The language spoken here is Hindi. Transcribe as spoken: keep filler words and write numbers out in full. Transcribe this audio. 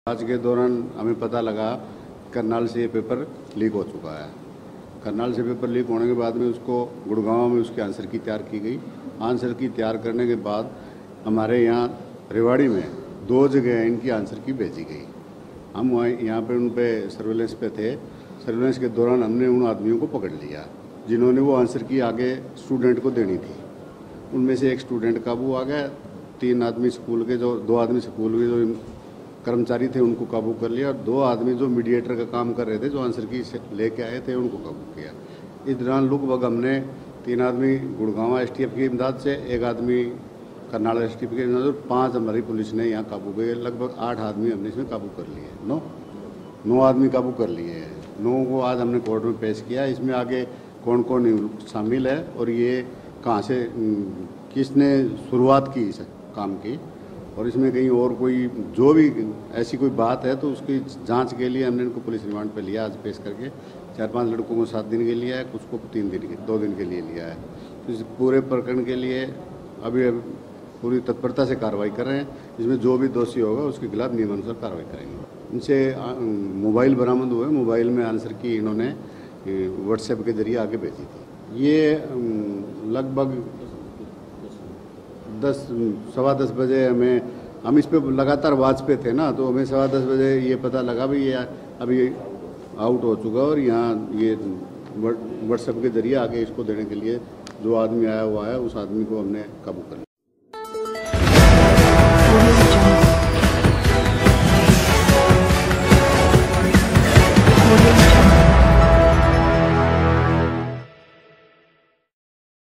आज के दौरान हमें पता लगा करनाल से ये पेपर लीक हो चुका है। करनाल से पेपर लीक होने के बाद में उसको गुड़गांव में उसकी आंसर की तैयार की गई। आंसर की तैयार करने के बाद हमारे यहाँ रेवाड़ी में दो जगह इनकी आंसर की भेजी गई। हम वहाँ यहाँ पे उन पर सर्वेलेंस पे थे। सर्वेलेंस के दौरान हमने उन आदमियों को पकड़ लिया जिन्होंने वो आंसर की आगे स्टूडेंट को देनी थी। उनमें से एक स्टूडेंट काबू आ गया। तीन आदमी स्कूल के जो दो आदमी स्कूल के जो कर्मचारी थे उनको काबू कर लिया और दो आदमी जो मीडिएटर का काम कर रहे थे, जो आंसर की लेके आए थे, उनको काबू किया। इस दौरान लगभग हमने तीन आदमी गुड़गांव एसटीएफ की इमदाद से, एक आदमी करनाल एसटीएफ की इमदाद से, पाँच हमारी पुलिस ने यहाँ काबू किए। लगभग आठ आदमी हमने इसमें काबू कर लिए। नौ नौ आदमी काबू कर लिए हैं। नौ को आज हमने कोर्ट में पेश किया। इसमें आगे कौन कौन शामिल है और ये कहाँ से किसने शुरुआत की इस काम की, और इसमें कहीं और कोई जो भी ऐसी कोई बात है तो उसकी जांच के लिए हमने इनको पुलिस रिमांड पे लिया। आज पेश करके चार पांच लड़कों को सात दिन के लिए है, कुछ को तीन दिन के दो दिन के लिए लिया है। तो इस पूरे प्रकरण के लिए अभी पूरी तत्परता से कार्रवाई कर रहे हैं। इसमें जो भी दोषी होगा उसके खिलाफ नियमानुसार कार्रवाई करेंगे। इनसे मोबाइल बरामद हुए। मोबाइल में आंसर की इन्होंने व्हाट्सएप के जरिए आगे भेजी थी। ये लगभग दस सवा दस बजे हमें हम इस पे लगातार वाच पे थे ना, तो हमें सवा दस बजे ये पता लगा भी ये अभी आउट हो चुका और यहाँ ये व्हाट्सएप के जरिए आगे इसको देने के लिए जो आदमी आया हुआ है उस आदमी को हमने काबू कर लिया।